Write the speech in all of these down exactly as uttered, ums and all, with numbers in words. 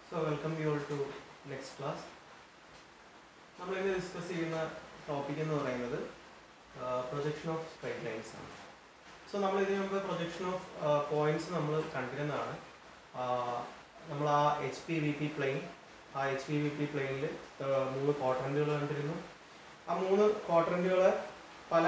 So welcome you all to next class. നമ്മൾ ഇന്ന് discuss ചെയ്യുന്ന ടോപ്പിക് എന്ന് പറയുന്നത് പ്രൊജക്ഷൻ ഓഫ് സ്ട്രൈറ്റ് ലൈൻസ് ആണ്. സോ നമ്മൾ ഇതിനു മുമ്പ് പ്രൊജക്ഷൻ ഓഫ് പോയിന്റ്സ് നമ്മൾ കണ്ടിരുന്നതാണ്. നമ്മൾ ആ H P V P plane ആ എച്ച് പി വി പി പ്ലെയിനിൽ മൂന്ന് ക്വാഡ്രന്റുകൾ കണ്ടിരുന്നു. ആ മൂന്ന് ക്വാഡ്രന്റുകളെ പല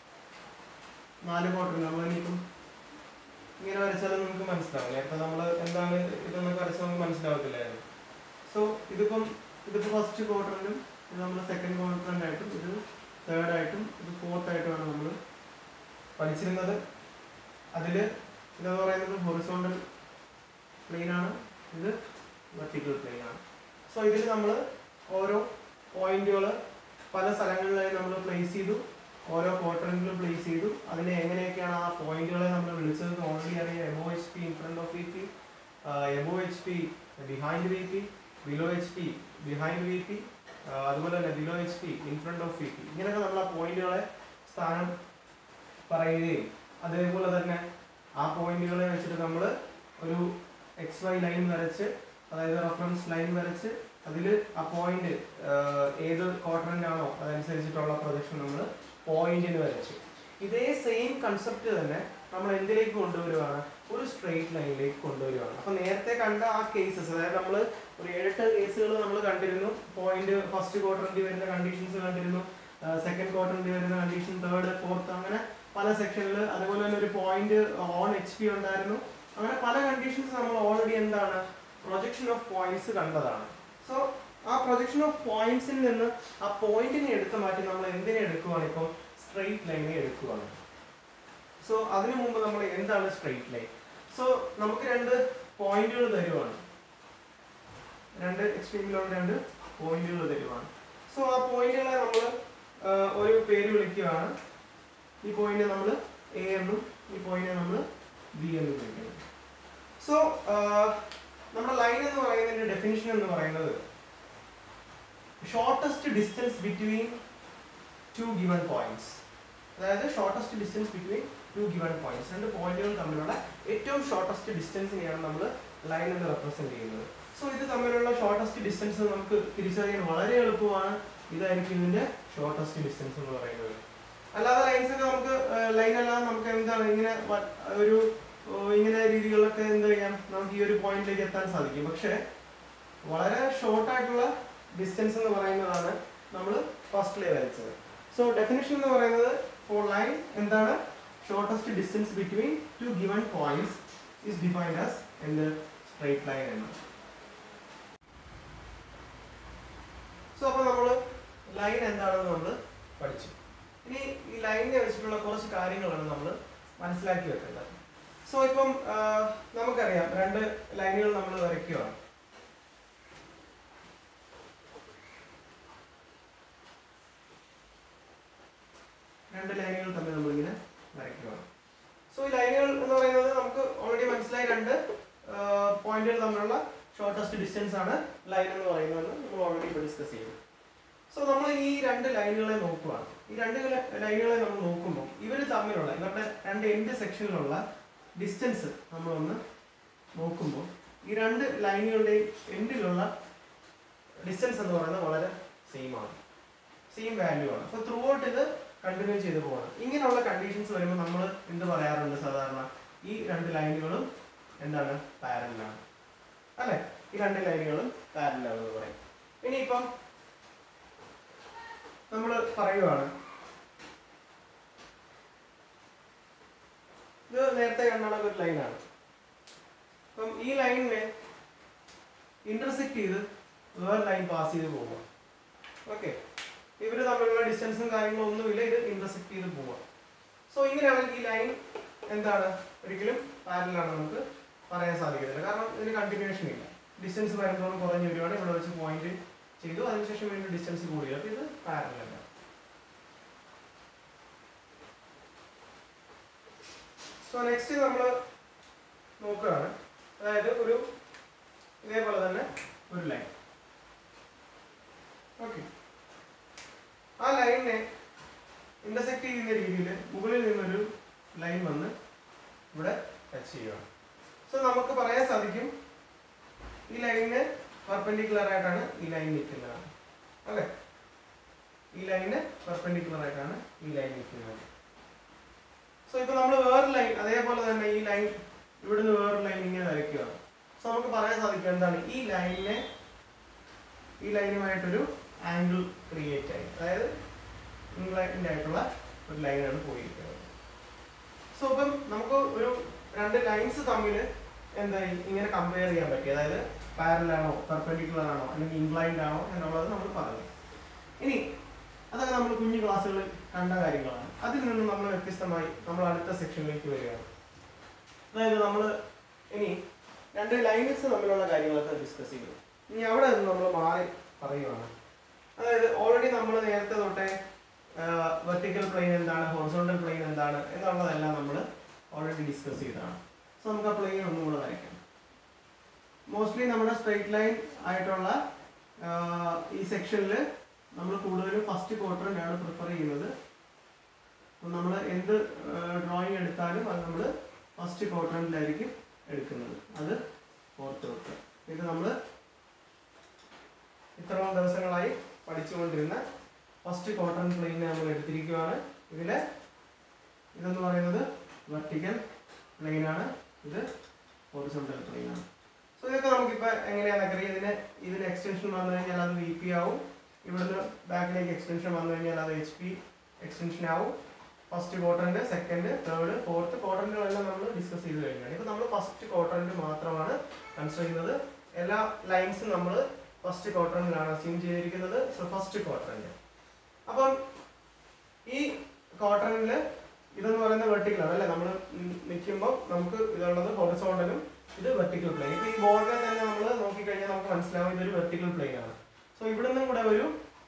നാല് ക്വാഡ്രന്റ് നമ്മൾ ഇനിയിപ്പം ഇങ്ങനെ വരച്ചാലും നമുക്ക് മനസ്സിലാവും. നേരത്തെ നമ്മൾ എന്താണ് ഇതെന്നൊക്കെ വരച്ചാൽ നമുക്ക് മനസ്സിലാവത്തില്ലായിരുന്നു. സോ ഇതിപ്പം ഇതിപ്പോൾ ഫസ്റ്റ് ക്വാഡ്രന്റും ഇത് നമ്മൾ സെക്കൻഡ് ക്വാഡ്രന്റ് ആയിട്ടും ഇത് തേർഡ് ആയിട്ടും ഇത് ഫോർത്ത് ആയിട്ടുമാണ് നമ്മൾ പഠിച്ചിരുന്നത്. അതിൽ ഇതെന്ന് പറയുന്നത് ഹൊറിസോണ്ടൽ പ്ലെയിൻ ആണ്, ഇത് വെർട്ടിക്കൽ പ്ലെയിൻ ആണ്. സോ ഇതിൽ നമ്മൾ ഓരോ പോയിന്റുകൾ പല സ്ഥലങ്ങളിലായി നമ്മൾ പ്ലേസ് ചെയ്തു, ഓരോ ക്വാഡ്രന്റിലും പ്ലേസ് ചെയ്തു. അതിനെ എങ്ങനെയൊക്കെയാണ് ആ പോയിന്റുകളെ നമ്മൾ വിളിച്ചത് ഓൾറെഡി അറിയാം. Above H P in front of V P, above H P behind V P, below H P behind V P, അതുപോലെ തന്നെ below H P in front of V P. ഇങ്ങനെയൊക്കെ നമ്മൾ ആ പോയിന്റുകളെ സ്ഥാനം പറയുകയും അതേപോലെ തന്നെ ആ പോയിന്റുകളെ വെച്ചിട്ട് നമ്മൾ ഒരു എക്സ് വൈ ലൈൻ വരച്ച്, അതായത് റെഫറൻസ് ലൈൻ വരച്ച് അതിൽ ആ പോയിന്റ് ഏത് ക്വാഡ്രന്റ് ആണോ അതനുസരിച്ചിട്ടുള്ള പ്രൊജക്ഷൻ നമ്മൾ പോയിന്റിന് വരച്ചു. ഇതേ സെയിം കൺസെപ്റ്റ് തന്നെ നമ്മൾ എന്തിലേക്ക് കൊണ്ടുവരുവാണ്, ഒരു സ്ട്രെയിറ്റ് ലൈനിലേക്ക് കൊണ്ടുവരുവാണ്. അപ്പൊ നേരത്തെ കണ്ട ആ കേസസ്, അതായത് നമ്മൾ ഒരു ഏഴെട്ട് കേസുകൾ നമ്മൾ കണ്ടിരുന്നു. പോയിന്റ് ഫസ്റ്റ് ക്വാഡ്രന്റിൽ വരുന്ന കണ്ടീഷൻസ് കണ്ടിരുന്നു, സെക്കൻഡ് ക്വാഡ്രന്റിൽ വരുന്ന കണ്ടീഷൻ, തേർഡ് ഫോർത്ത്, അങ്ങനെ പല സെക്ഷനിൽ. അതുപോലെ തന്നെ ഒരു പോയിന്റ് ഓൺ എച്ച് പി ഉണ്ടായിരുന്നു. അങ്ങനെ പല കണ്ടീഷൻസ് നമ്മൾ ഓൾറെഡി എന്താണ് പ്രൊജക്ഷൻ ഓഫ് പോയിന്റ്സ് കണ്ടതാണ്. സോ ആ പ്രൊജക്ഷൻ ഓഫ് പോയിന്റ്സിൽ നിന്ന് ആ പോയിന്റിനെ എടുത്തു മാറ്റി നമ്മൾ എന്തിനെ എടുക്കുവാണ്, ഇപ്പം സ്ട്രെയിറ്റ് ലൈനെ എടുക്കുവാണ്. സോ അതിനു മുമ്പ് നമ്മൾ എന്താണ് സ്ട്രെയിറ്റ് ലൈൻ? സോ നമുക്ക് രണ്ട് പോയിന്റുകൾ തരുവാണ്, രണ്ട് എക്സ്ട്രീമിലുള്ള രണ്ട് പോയിന്റുകൾ തരുവാണ്. സോ ആ പോയിന്റുകളെ നമ്മൾ ഒരു പേര് വിളിക്കുകയാണ്. ഈ പോയിന്റ് നമ്മൾ എ എന്നും ഈ പോയിന്റിനെ നമ്മൾ ബി എന്നും വിളിക്കുന്നു. സോ നമ്മുടെ ലൈൻ എന്ന് പറയുന്നതിന്റെ ഡെഫിനിഷൻ എന്ന് പറയുന്നത് shortest distance between two given points. അതായത് shortest distance between two given points, രണ്ട് പോയിന്റുകൾ തമ്മിലുള്ള ഏറ്റവും ഷോർട്ടസ്റ്റ് ഡിസ്റ്റൻസിനെയാണ് നമ്മൾ ലൈൻ എന്ന് റെപ്രസെന്റ് ചെയ്യുന്നത്. സോ ഇത് തമ്മിലുള്ള ഷോർട്ടസ്റ്റ് ഡിസ്റ്റൻസ് നമുക്ക് തിരിച്ചറിയാൻ വളരെ എളുപ്പമാണ്. ഇതായിരിക്കും ഇതിന്റെ ഷോർട്ടസ്റ്റ് ഡിസ്റ്റൻസ് എന്ന് പറയുന്നത്. അല്ലാതെ ലൈൻസ് ഒക്കെ നമുക്ക് ലൈൻ അല്ലാതെ നമുക്ക് എന്താണ് ഇങ്ങനെ ഒരു ഇങ്ങനെ രീതികളിലൊക്കെ എന്ത് ചെയ്യാം, നമുക്ക് ഈ ഒരു പോയിന്റിലേക്ക് എത്താൻ സാധിക്കും. പക്ഷെ വളരെ ഷോർട്ട് ആയിട്ടുള്ള ഡിസ്റ്റൻസ് എന്ന് പറയുന്നതാണ് നമ്മൾ ഫസ്റ്റിലെ വരച്ചത്. സോ ഡെഫിനിഷൻ എന്ന് പറയുന്നത് ഫോർ ലൈൻ എന്താണ്, shortest distance between two given points is defined as എന്ത്, സ്ട്രെയിറ്റ് ലൈൻ എന്ന്. സോ അപ്പോൾ നമ്മൾ ലൈൻ എന്താണെന്ന് നമ്മൾ പഠിച്ചു. ഇനി ഈ ലൈനിനെ വെച്ചിട്ടുള്ള കുറച്ച് കാര്യങ്ങളാണ് നമ്മൾ മനസ്സിലാക്കി വെക്കേണ്ടത്. സോ ഇപ്പം നമുക്കറിയാം രണ്ട് ലൈനുകൾ നമ്മൾ വരയ്ക്കുകയാണ്. രണ്ട് ലൈനുകൾ തമ്മിൽ നമ്മളിങ്ങനെ വരയ്ക്കുകയാണ്. സോ ഈ ലൈനുകൾ എന്ന് പറയുന്നത് നമുക്ക് ഓൾറെഡി മനസ്സിലായി, രണ്ട് പോയിന്റുകൾ തമ്മിലുള്ള ഷോർട്ടസ്റ്റ് ഡിസ്റ്റൻസ് ആണ് ലൈൻ എന്ന് പറയുന്നത് നമ്മൾ ഓൾറെഡി ഇപ്പോൾ ഡിസ്കസ് ചെയ്തു. സോ നമ്മൾ ഈ രണ്ട് ലൈനുകളെ നോക്കുകയാണ്. ഈ രണ്ട് ലൈനുകളെ നമ്മൾ നോക്കുമ്പോൾ ഇവർ തമ്മിലുള്ള നമ്മുടെ രണ്ട് എൻഡ് സെക്ഷനിലുള്ള ഡിസ്റ്റൻസ് നമ്മളൊന്ന് നോക്കുമ്പോൾ ഈ രണ്ട് ലൈനുകളുടെയും എൻഡിലുള്ള ഡിസ്റ്റൻസ് എന്ന് പറയുന്നത് വളരെ സെയിം ആണ്, സെയിം വാല്യൂ ആണ്. അപ്പോൾ ത്രൂ ഔട്ട് ഇത് കണ്ടിന്യൂ ചെയ്ത് പോകണം. ഇങ്ങനെയുള്ള കണ്ടീഷൻസ് വരുമ്പോൾ നമ്മൾ എന്ത് പറയാറുണ്ട് സാധാരണ, ഈ രണ്ട് ലൈനുകളും എന്താണ്, പാരലലാണ് അല്ലെ? ഈ രണ്ട് ലൈനുകളും പാരലലാണെന്ന് പറയും. ഇനിയിപ്പം നമ്മൾ പറയുവാണ്, ഇത് നേരത്തെ കണ്ട ഒരു ലൈനാണ്. അപ്പം ഈ ലൈനിനെ ഇന്റർസെക്ട് ചെയ്ത് വേറെ ലൈൻ പാസ് ചെയ്ത് പോവുക. ഓക്കെ, ഇവര് തമ്മിലുള്ള ഡിസ്റ്റൻസും കാര്യങ്ങളും ഒന്നുമില്ല, ഇത് ഇന്റർസെക്ട് ചെയ്ത് പോവുക. സോ ഇങ്ങനെയാണെങ്കിൽ ഈ ലൈൻ എന്താണ്, ഒരിക്കലും പാരലലാണ് നമുക്ക് പറയാൻ സാധിക്കത്തില്ല. കാരണം ഇതിന് കണ്ടിന്യൂഷൻ ഇല്ല. ഡിസ്റ്റൻസ് വരുന്നതോട് കുറഞ്ഞു വരുവാണ്. ഇവിടെ വെച്ച് പോയിന്റ് ചെയ്തു, അതിനുശേഷം വീണ്ടും ഡിസ്റ്റൻസ് കൂടി, അപ്പോൾ ഇത് പാരലല്ല. സോ നെക്സ്റ്റ് നമ്മൾ നോക്കുകയാണ്, അതായത് ഒരു ഇതേപോലെ തന്നെ ഒരു ലൈൻ. ഓക്കെ, ആ ലൈനിനെ ഇന്റർസെക്ട് ചെയ്യുന്ന രീതിയിൽ മുകളിൽ നിന്നൊരു ലൈൻ വന്ന് ഇവിടെ ടച്ച് ചെയ്യുകയാണ്. സോ നമുക്ക് പറയാൻ സാധിക്കും ഈ ലൈനിനെ പെർപെൻഡിക്കുലർ ആയിട്ടാണ് ഈ ലൈൻ നിൽക്കുന്നത്. അല്ലേ? ഈ ലൈന് പെർപെൻഡിക്കുലർ ആയിട്ടാണ് ഈ ലൈൻ നിൽക്കുന്നത്. സോ ഇപ്പൊ നമ്മൾ വേറൊരു ലൈൻ അതേപോലെ തന്നെ ഈ ലൈൻ ഇവിടുന്ന് വേറൊരു ലൈൻ ഇങ്ങനെ വരയ്ക്കുകയാണ്. സോ നമുക്ക് പറയാൻ സാധിക്കും എന്താണ് ഈ ലൈനിനെ ഈ ലൈനുമായിട്ടൊരു ആംഗിൾ ക്രിയേറ്റ് ആയി, അതായത് ഇൻക്ലൈൻഡ് ആയിട്ടുള്ള ഒരു ലൈനാണ് പോയിരിക്കുന്നത്. സോ ഇപ്പം നമുക്ക് ഒരു രണ്ട് ലൈൻസ് തമ്മിൽ എന്തായി ഇങ്ങനെ കമ്പയർ ചെയ്യാൻ പറ്റി, അതായത് പാരലൽ ആണോ പെർപെൻഡിക്കുലർ ആണോ അല്ലെങ്കിൽ ഇൻക്ലൈൻഡ് ആണോ എന്നുള്ളത് നമ്മൾ പറഞ്ഞു. ഇനി അതൊക്കെ നമ്മൾ കുഞ്ഞു ക്ലാസ്സുകളിൽ കണ്ട കാര്യങ്ങളാണ്. അതിൽ നിന്ന് നമ്മൾ വ്യത്യസ്തമായി നമ്മൾ അടുത്ത സെക്ഷനിലേക്ക് വരികയാണ്. അതായത് നമ്മൾ ഇനി രണ്ട് ലൈൻസ് തമ്മിലുള്ള കാര്യങ്ങളൊക്കെ ഡിസ്കസ് ചെയ്തു. ഇനി അവിടെ നിന്ന് നമ്മൾ മാറി പറയുകയാണ്. അതായത് ഓൾറെഡി നമ്മൾ നേരത്തെ തൊട്ടേ വെർട്ടിക്കൽ പ്ലെയിൻ എന്താണ്, ഹൊറിസോണ്ടൽ പ്ലെയിൻ എന്താണ് എന്നുള്ളതെല്ലാം നമ്മൾ ഓൾറെഡി ഡിസ്കസ് ചെയ്തതാണ്. സോ നമുക്ക് ആ പ്ലെയിൻ ഒന്നും കൂടെ വരയ്ക്കാം. മോസ്റ്റ്ലി നമ്മുടെ സ്ട്രെയിറ്റ് ലൈൻ ആയിട്ടുള്ള ഈ സെക്ഷനിൽ നമ്മൾ കൂടുതലും ഫസ്റ്റ് ക്വാഡ്രന്റ് ആണ് പ്രിഫർ ചെയ്യുന്നത്. നമ്മൾ എന്ത് ഡ്രോയിങ് എടുത്താലും അത് നമ്മൾ ഫസ്റ്റ് ക്വാഡ്രന്റിലായിരിക്കും എടുക്കുന്നത്. അത് ഓർത്ത് വെക്കുക. ഇത് നമ്മൾ ഇത്രയും ദിവസങ്ങളായി പഠിച്ചുകൊണ്ടിരുന്ന ഫസ്റ്റ് ക്വാഡ്രന്റ് പ്ലെയിനെ നമ്മൾ എടുത്തിരിക്കുകയാണ്. ഇതിലെ ഇതെന്ന് പറയുന്നത് വെർട്ടിക്കൽ പ്ലെയിൻ ആണ്, ഇത് ഹൊറിസോണ്ടൽ പ്ലെയിൻ ആണ്. സോ ഇതൊക്കെ നമുക്കിപ്പോൾ എങ്ങനെയാണെന്നൊക്കെ അറിയാം. ഇതിന് ഇതിന് എക്സ്റ്റൻഷൻ വന്നു കഴിഞ്ഞാൽ അത് വി പി ആവും. ഇവിടുന്ന് ബാക്കിലേക്ക് എക്സ്റ്റൻഷൻ വന്നു കഴിഞ്ഞാൽ അത് എച്ച് പി എക്സ്റ്റൻഷൻ ആവും. First quadrant, second, third, fourth ക്വാഡ്രന്റുകളെല്ലാം നമ്മൾ ഡിസ്കസ് ചെയ്ത് കഴിഞ്ഞാണ്. ഇപ്പൊ നമ്മൾ ഫസ്റ്റ് ക്വാഡ്രന്റ് മാത്രമാണ് കൺസിഡർ ചെയ്യുന്നത്. എല്ലാ ലൈൻസും നമ്മൾ ഫസ്റ്റ് ക്വാഡ്രന്റിലാണ് അസ്യൂം ചെയ്തിരിക്കുന്നത്. So first quadrant. അപ്പം ഈ ക്വാഡ്രന്റിൽ ഇതെന്ന് പറയുന്നത് വെർട്ടിക്കൽ ആണ് അല്ലേ? നമ്മൾ നിൽക്കുമ്പോൾ നമുക്ക് ഇതുള്ളത് ഹൊറിസോണ്ടലും ഇത് വെർട്ടിക്കൽ പ്ലെയിൻ. ഇപ്പൊ ഈ ബോർഡിനെ തന്നെ നമ്മൾ നോക്കിക്കഴിഞ്ഞാൽ നമുക്ക് മനസ്സിലാവും ഇതൊരു വെർട്ടിക്കൽ പ്ലെയിൻ ആണ്. സോ ഇവിടുന്ന് കൂടെ ഒരു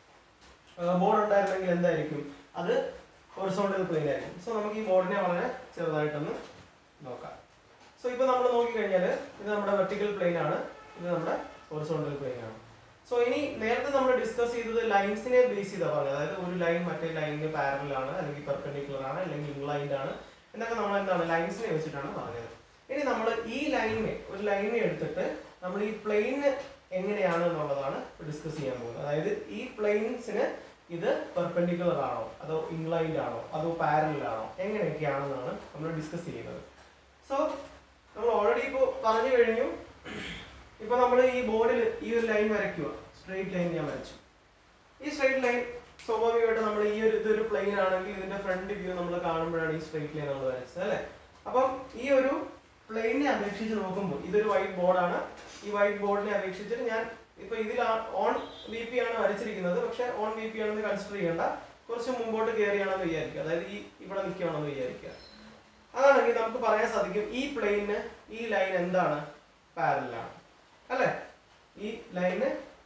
ബോർഡ് ഉണ്ടായിരുന്നെങ്കിൽ എന്തായിരിക്കും, അത് ഹൊറിസോണ്ടൽ പ്ലെയിൻ ആയിരിക്കും. സോ നമുക്ക് ഈ ബോർഡിനെ വളരെ ചെറുതായിട്ടൊന്ന് നോക്കാം. സോ ഇപ്പൊ നമ്മൾ നോക്കിക്കഴിഞ്ഞാൽ ഇത് നമ്മുടെ വെർട്ടിക്കൽ പ്ലെയിൻ ആണ്, ഇത് നമ്മുടെ ഹൊറിസോണ്ടൽ പ്ലെയിൻ ആണ്. സോ ഇനി നേരത്തെ നമ്മൾ ഡിസ്കസ് ചെയ്തത് ലൈൻസിനെ ബേസ് ചെയ്താ പറഞ്ഞത്. അതായത് ഒരു ലൈൻ മറ്റേ ലൈനിന് പാരലൽ ആണ്, അല്ലെങ്കിൽ പെർപെൻഡിക്കുലർ ആണ്, അല്ലെങ്കിൽ ഇൻക്ലൈൻഡ് ആണ് എന്നൊക്കെ നമ്മൾ എന്താണ് ലൈൻസിനെ വെച്ചിട്ടാണ് പറഞ്ഞത്. ഇനി നമ്മൾ ഈ ലൈനിനെ ഒരു ലൈനിനെ എടുത്തിട്ട് നമ്മൾ ഈ പ്ലെയിന് എങ്ങനെയാണ് എന്നുള്ളതാണ് ഡിസ്കസ് ചെയ്യാൻ പോകുന്നത്. അതായത് ഈ പ്ലെയിൻസിന് ഇത് പെർപെൻഡിക്കുലർ ആണോ അതോ ഇൻക്ലൈൻഡ് ആണോ അതോ പാരലൽ ആണോ എങ്ങനെയൊക്കെയാണെന്നാണ് നമ്മൾ ഡിസ്കസ് ചെയ്യുന്നത്. സോ നമ്മൾ ഓൾറെഡി ഇപ്പോൾ പറഞ്ഞു കഴിഞ്ഞു. ഇപ്പൊ നമ്മൾ ഈ ബോർഡിൽ ഈ ഒരു ലൈൻ വരയ്ക്കുക, സ്ട്രെയിറ്റ് ലൈൻ ഞാൻ വരച്ചു. ഈ സ്ട്രെയിറ്റ് ലൈൻ സ്വാഭാവികമായിട്ട് നമ്മൾ ഈ ഒരു ഇതൊരു പ്ലെയിൻ ആണെങ്കിൽ ഇതിന്റെ ഫ്രണ്ട് വ്യൂ നമ്മൾ കാണുമ്പോഴാണ് ഈ സ്ട്രെയിറ്റ് ലൈൻ നമ്മൾ വരച്ചത് അല്ലേ? അപ്പം ഈ ഒരു പ്ലെയിനെ അപേക്ഷിച്ച് നോക്കുമ്പോൾ ഇതൊരു വൈറ്റ് ബോർഡാണ്. ഈ വൈറ്റ് ബോർഡിനെ അപേക്ഷിച്ചിട്ട് ഞാൻ ഇപ്പൊ ഇതിൽ ഓൺ വി പി ആണ് വരച്ചിരിക്കുന്നത്. പക്ഷെ ഓൺ വി പി ആണെന്ന് കൺസിഡർ ചെയ്യേണ്ട, കുറച്ച് മുമ്പോട്ട് കയറിയാണെന്ന് വിചാരിക്കുക. അതായത് ഈ ഇവിടെ നിൽക്കുകയാണെന്ന് വിചാരിക്കുക. അതാണെങ്കിൽ നമുക്ക് പറയാൻ സാധിക്കും ഈ പ്ലെയിന് ഈ ലൈൻ എന്താണ്, പാരലലാണ് അല്ലെ? ഈ ലൈന്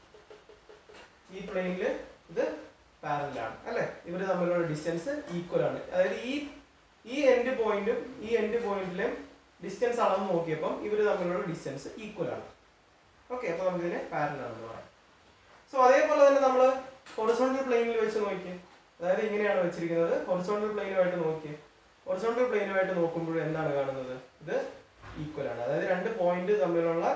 ഈ പ്ലെയിനില് ഇത് പാരലലാണ് അല്ലെ? ഇവര് തമ്മിലുള്ള ഡിസ്റ്റൻസ് ഈക്വൽ ആണ്. അതായത് ഈ ഈ എൻഡ് പോയിന്റും ഈ എൻഡ് പോയിന്റിലും ഡിസ്റ്റൻസ് അളന്ന് നോക്കിയപ്പോൾ ഇവര് തമ്മിലുള്ള ഡിസ്റ്റൻസ് ഈക്വൽ ആണ്. ഓക്കെ, അപ്പൊ നമുക്ക് ഇതിനെ പാരലൽ ആണെന്ന് പറയാം. സോ അതേപോലെ തന്നെ നമ്മൾ ഹൊറിസോണ്ടൽ പ്ലെയിനിൽ വെച്ച് നോക്കിയേ, അതായത് ഇങ്ങനെയാണ് വെച്ചിരിക്കുന്നത്. ഹൊറിസോണ്ടൽ പ്ലെയിനുമായിട്ട് നോക്കിയേ, ഹൊറിസോണ്ടൽ പ്ലെയിനുമായിട്ട് നോക്കുമ്പോൾ എന്താണ് കാണുന്നത്, ഇത് ഈക്വൽ ആണ്. അതായത് രണ്ട് പോയിന്റ് തമ്മിലുള്ള